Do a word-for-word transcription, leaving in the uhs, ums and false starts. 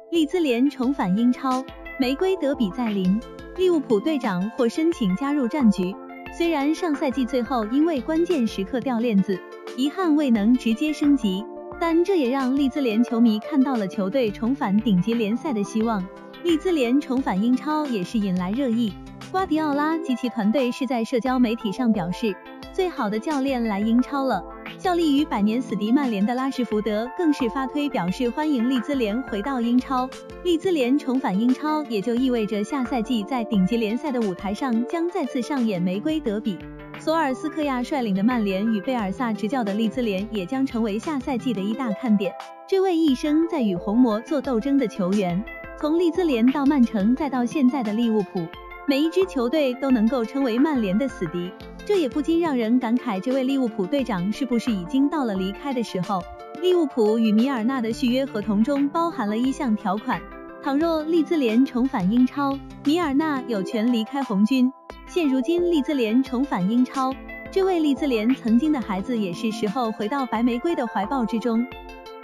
利兹联重返英超，玫瑰德比在临，利物浦队长或申请加入战局。虽然上赛季最后因为关键时刻掉链子，遗憾未能直接升级，但这也让利兹联球迷看到了球队重返顶级联赛的希望。利兹联重返英超也是引来热议。瓜迪奥拉及其团队是在社交媒体上表示，最好的教练来英超了。效力于百年死敌曼联的拉什福德更是发推表示欢迎利兹联回到英超。利兹联重返英超也就意味着下赛季在顶级联赛的舞台上将再次上演玫瑰德比。索尔斯克亚率领的曼联与贝尔萨执教的利兹联也将成为下赛季的一大看点。这位一生在与红魔做斗争的球员，从利兹联到曼城再到现在的利物浦，每一支球队都能够称为曼联的死敌，这也不禁让人感慨，这位利物浦队长是不是已经到了离开的时候？利物浦与米尔纳的续约合同中包含了一项条款，倘若利兹联重返英超，米尔纳有权离开红军。现如今利兹联重返英超，这位利兹联曾经的孩子也是时候回到白玫瑰的怀抱之中。